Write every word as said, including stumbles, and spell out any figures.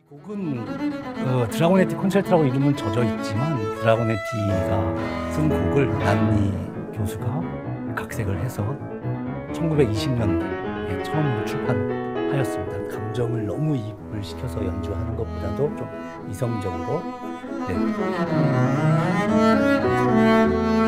곡은 어, 드라고네티 콘체르토라고 이름은 젖어 있지만 드라고네티가 쓴 곡을 난니 교수가 각색을 해서 천구백이십 년도에 처음으로 출판하였습니다. 감정을 너무 이입을 시켜서 연주하는 것보다도 좀 이성적으로 네.